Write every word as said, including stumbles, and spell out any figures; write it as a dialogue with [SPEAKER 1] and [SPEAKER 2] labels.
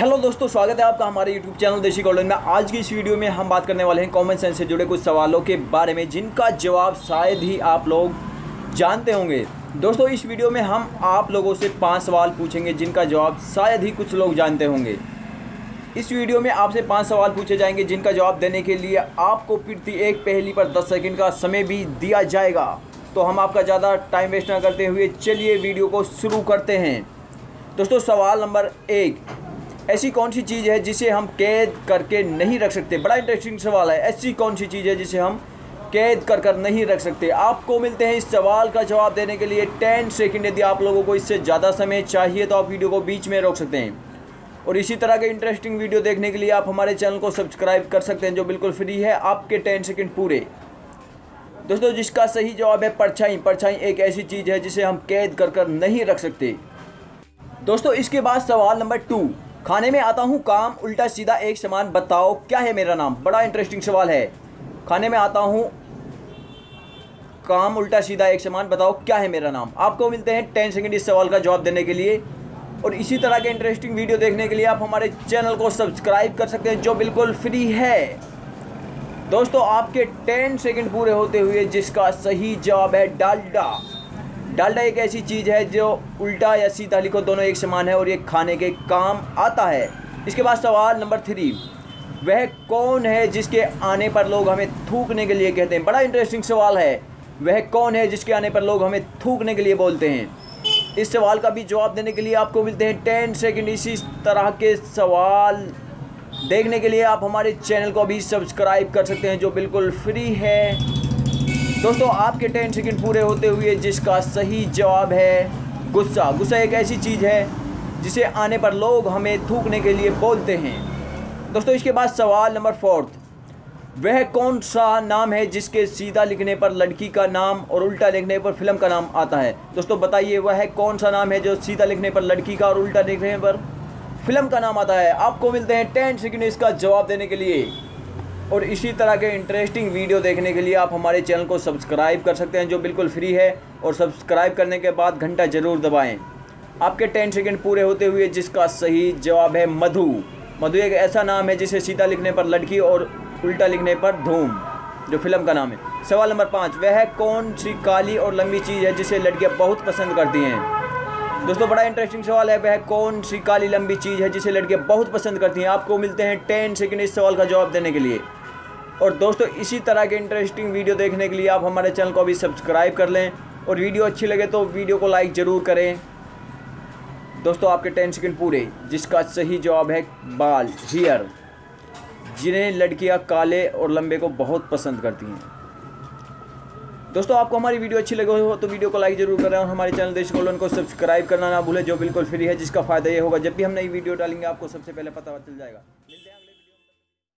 [SPEAKER 1] Hello दोस्तों, स्वागत है आपका हमारे यूट्यूब चैनल देशी गोल्डन में। आज की इस वीडियो में हम बात करने वाले हैं कॉमन सेंस से जुड़े कुछ सवालों के बारे में, जिनका जवाब शायद ही आप लोग जानते होंगे। दोस्तों, इस वीडियो में हम आप लोगों से पांच सवाल पूछेंगे जिनका जवाब शायद ही कुछ लोग जानते होंगे। इस वीडियो में आपसे पाँच सवाल पूछे जाएंगे जिनका जवाब देने के लिए आपको प्रति एक पहेली पर दस सेकंड का समय भी दिया जाएगा। तो हम आपका ज़्यादा टाइम वेस्ट ना करते हुए चलिए वीडियो को शुरू करते हैं। दोस्तों, सवाल नंबर एक, ऐसी कौन सी चीज़ है जिसे हम कैद करके नहीं रख सकते? बड़ा इंटरेस्टिंग सवाल है। ऐसी कौन सी चीज़ है जिसे हम कैद कर कर नहीं रख सकते? आपको मिलते हैं इस सवाल का जवाब देने के लिए टेन सेकंड। यदि आप लोगों को इससे ज़्यादा समय चाहिए तो आप वीडियो को बीच में रोक सकते हैं। और इसी तरह के इंटरेस्टिंग वीडियो देखने के लिए आप हमारे चैनल को सब्सक्राइब कर सकते हैं, जो बिल्कुल फ्री है। आपके टेन सेकंड पूरे। दोस्तों, जिसका सही जवाब है परछाई। परछाई एक ऐसी चीज़ है जिसे हम कैद कर कर नहीं रख सकते। दोस्तों, इसके बाद सवाल नंबर टू, खाने में आता हूँ काम उल्टा सीधा एक समान, बताओ क्या है मेरा नाम? बड़ा इंटरेस्टिंग सवाल है। खाने में आता हूँ काम उल्टा सीधा एक समान, बताओ क्या है मेरा नाम? आपको मिलते हैं टेन सेकंड इस सवाल का जवाब देने के लिए। और इसी तरह के इंटरेस्टिंग वीडियो देखने के लिए आप हमारे चैनल को सब्सक्राइब कर सकते हैं, जो बिल्कुल फ्री है। दोस्तों, आपके टेन सेकंड पूरे होते हुए जिसका सही जवाब है डालडा। डालडा एक ऐसी चीज़ है जो उल्टा या सीधा लिखो दोनों एक समान है और ये खाने के काम आता है। इसके बाद सवाल नंबर थ्री, वह कौन है जिसके आने पर लोग हमें थूकने के लिए कहते हैं? बड़ा इंटरेस्टिंग सवाल है। वह कौन है जिसके आने पर लोग हमें थूकने के लिए बोलते हैं? इस सवाल का भी जवाब देने के लिए आपको मिलते हैं टेन सेकेंड। इसी तरह के सवाल देखने के लिए आप हमारे चैनल को भी सब्सक्राइब कर सकते हैं, जो बिल्कुल फ्री है। दोस्तों, आपके टेन सेकंड पूरे होते हुए जिसका सही जवाब है गुस्सा। गुस्सा एक ऐसी चीज़ है जिसे आने पर लोग हमें थूकने के लिए बोलते हैं। दोस्तों, इसके बाद सवाल नंबर फोर्थ, वह कौन सा नाम है जिसके सीधा लिखने पर लड़की का नाम और उल्टा लिखने पर फिल्म का नाम आता है? दोस्तों, बताइए वह कौन सा नाम है जो सीधा लिखने पर लड़की का और उल्टा लिखने पर फिल्म का नाम आता है? आपको मिलते हैं टेन सेकंड इसका जवाब देने के लिए। और इसी तरह के इंटरेस्टिंग वीडियो देखने के लिए आप हमारे चैनल को सब्सक्राइब कर सकते हैं, जो बिल्कुल फ्री है। और सब्सक्राइब करने के बाद घंटा ज़रूर दबाएं। आपके टेन सेकंड पूरे होते हुए जिसका सही जवाब है मधु। मधु एक ऐसा नाम है जिसे सीधा लिखने पर लड़की और उल्टा लिखने पर धूम, जो फिल्म का नाम है। सवाल नंबर पाँच, वह कौन सी काली और लंबी चीज़ है जिसे लड़कियाँ बहुत पसंद करती हैं? दोस्तों, बड़ा इंटरेस्टिंग सवाल है। वह कौन सी काली लंबी चीज़ है जिसे लड़कियाँ बहुत पसंद करती हैं? आपको मिलते हैं टेन सेकंड इस सवाल का जवाब देने के लिए। और दोस्तों, इसी तरह के इंटरेस्टिंग वीडियो देखने के लिए आप हमारे चैनल को भी सब्सक्राइब कर लें। और वीडियो अच्छी लगे तो वीडियो को लाइक ज़रूर करें। दोस्तों, आपके टेन सेकंड पूरे जिसका सही जवाब है बाल, हेयर, जिन्हें लड़कियां काले और लंबे को बहुत पसंद करती हैं। दोस्तों, आपको हमारी वीडियो अच्छी लगी हो तो वीडियो को लाइक ज़रूर करें और हमारे चैनल देशी गोल्डन को सब्सक्राइब करना ना भूलें, जो बिल्कुल फ्री है। जिसका फ़ायदा ये होगा जब भी हम नई वीडियो डालेंगे आपको सबसे पहले पता चल जाएगा।